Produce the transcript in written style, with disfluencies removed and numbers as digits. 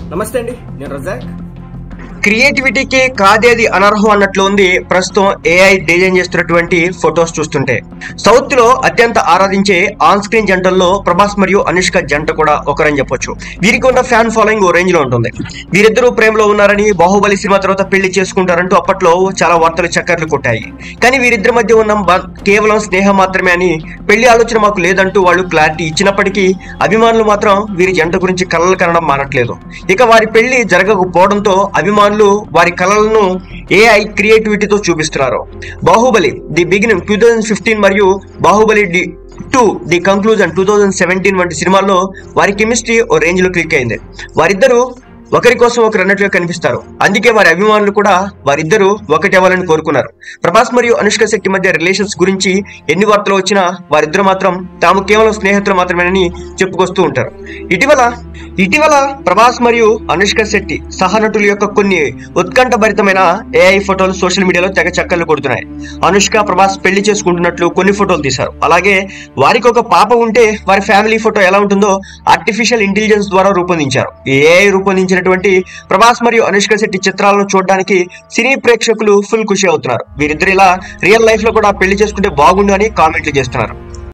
నమస్తే అండి, నేను రజాక్. క్రియేటివిటీకి కాదేది అనర్హం అన్నట్లు ఉంది ప్రస్తుతం ఏఐ డిజైన్ చేస్తున్నటువంటి ఫొటోస్ చూస్తుంటే. సౌత్ లో అత్యంత ఆరాధించే ఆన్ స్క్రీన్ జంటల్లో ప్రభాస్ మరియు అనుష్క జంట కూడా ఒకరని చెప్పొచ్చు. వీరికి ఉన్న ఫ్యాన్ ఫాలోయింగ్ ఓ రేంజ్ లో ఉంటుంది. వీరిద్దరూ ప్రేమలో ఉన్నారని, బాహుబలి సినిమా తర్వాత పెళ్లి చేసుకుంటారంటూ అప్పట్లో చాలా వార్తలు చక్కర్లు కొట్టాయి. కానీ వీరిద్దరి మధ్య ఉన్న కేవలం స్నేహం మాత్రమే అని, పెళ్లి ఆలోచన మాకు లేదంటూ వాళ్ళు క్లారిటీ ఇచ్చినప్పటికీ అభిమానులు మాత్రం వీరి జంట గురించి కలలు కనడం మానట్లేదు. ఇక వారి పెళ్లి జరగకపోవడంతో అభిమానులు వారి కళలను ఏఐ క్రియేటివిటీతో చూపిస్తున్నారు. బాహుబలి ది బిగినింగ్ 2015 మరియు బాహుబలి ది ది కంక్లూజన్ 2017 వంటి సినిమాల్లో వారి కెమిస్ట్రీ ఓ రేంజ్ లో క్లిక్ అయింది. వారిద్దరూ ఒకరి కోసం ఒకరు అన్నట్లుగా కనిపిస్తారు. అందుకే వారి అభిమానులు కూడా వారిద్దరూ ఒకటి అవ్వాలని కోరుకున్నారు. ప్రభాస్ మరియు అనుష్క శెట్టి మధ్య రిలేషన్స్ గురించి ఎన్ని వార్తలు వచ్చినా వారిద్దరు మాత్రం తాము కేవలం స్నేహితులు మాత్రమేనని చెప్పుకొస్తూ ఉంటారు. ఇటీవల ప్రభాస్ మరియు అనుష్క శెట్టి సహనటుల యొక్క కొన్ని ఉత్కంఠభరితమైన ఏఐ ఫోటోలు సోషల్ మీడియాలో తెగ చక్కర్లు కొడుతున్నాయి. అనుష్క ప్రభాస్ పెళ్లి చేసుకుంటున్నట్లు కొన్ని ఫోటోలు తీశారు. అలాగే వారికి ఒక పాప ఉంటే వారి ఫ్యామిలీ ఫోటో ఎలా ఉంటుందో ఆర్టిఫిషియల్ ఇంటెలిజెన్స్ ద్వారా రూపొందించారు. ఏఐ రూపొందించినటువంటి ప్రభాస్ మరియు అనుష్క శెట్టి చిత్రాలను చూడడానికి సినీ ప్రేక్షకులు ఫుల్ ఖుషి అవుతున్నారు. వీరిద్దరు ఇలా రియల్ లైఫ్ లో కూడా పెళ్లి చేసుకుంటే బాగుండు అని కామెంట్లు చేస్తున్నారు.